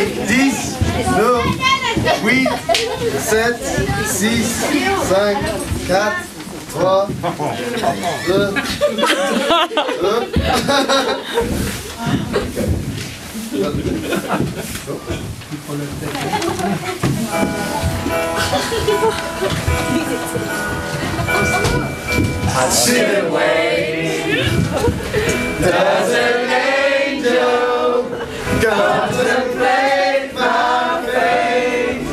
10, 9, 8, 7, 6, 5, 4, 3, 2, 1. I sit and wait. Does an angel contemplate my fate?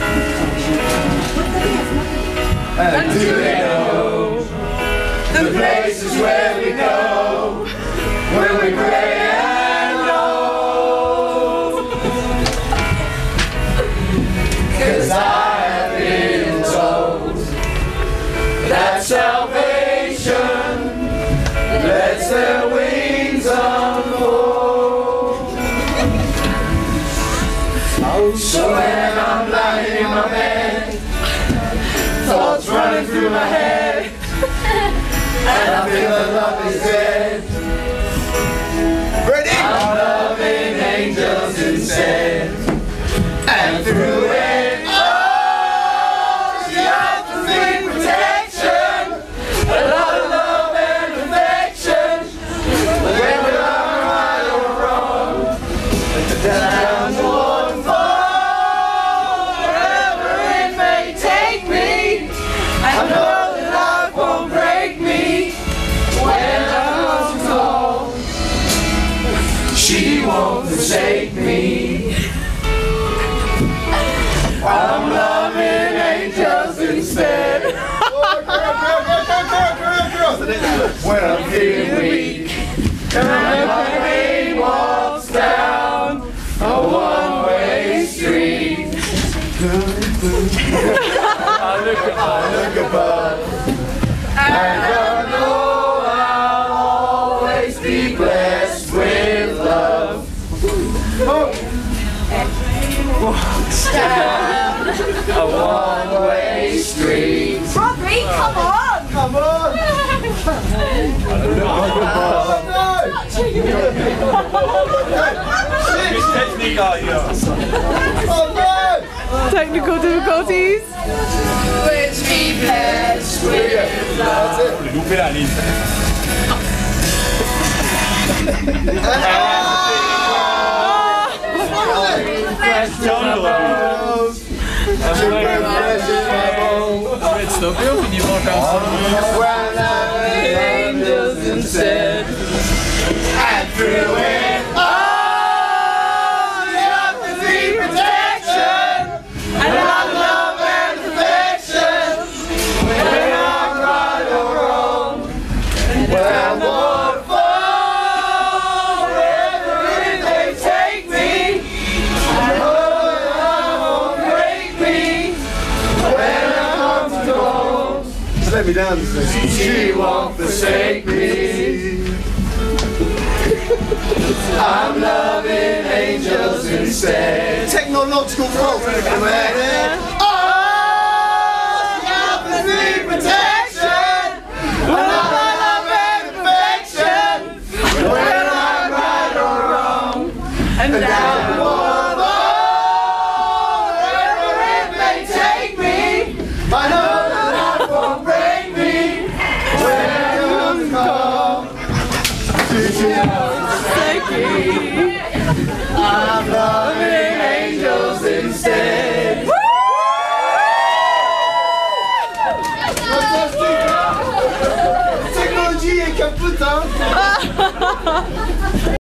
And do they know the places where we go when we pray and know? 'Cause I have been told that salvation lets their wings unfold. So when I'm lying in my bed, thoughts running through my head, and I feel that love is dead, ready? I'm loving angels instead, and through it all, she offers me protection, a lot of love and affection, whether I'm right or wrong, down one fall, wherever it may take me. I know that life won't break me when I'm tall. She won't forsake me. I'm loving angels instead. When I'm feeling weak and my pain walks down a one-way street, I look above, and I know I'll always be blessed with love. Walks down a one-way street. Robbie, come on! Come on! Technical difficulties. Which be blessed with love. Loupé la ligne. Angels instead, And through it all, you have to see protection, and I love and affection, when I'm right or wrong, and when one fall, wherever it may take me, I know that I won't break me, when I come to home. Let me down this thing. She won't forsake me. I'm loving angels instead. Technological fault. Oh, she offers me protection, another love and affection, when I'm right or wrong, and down one fall, wherever it may take me, I know that life won't break me, when it comes home. I'm loving angels instead. Technologie est capote, hein.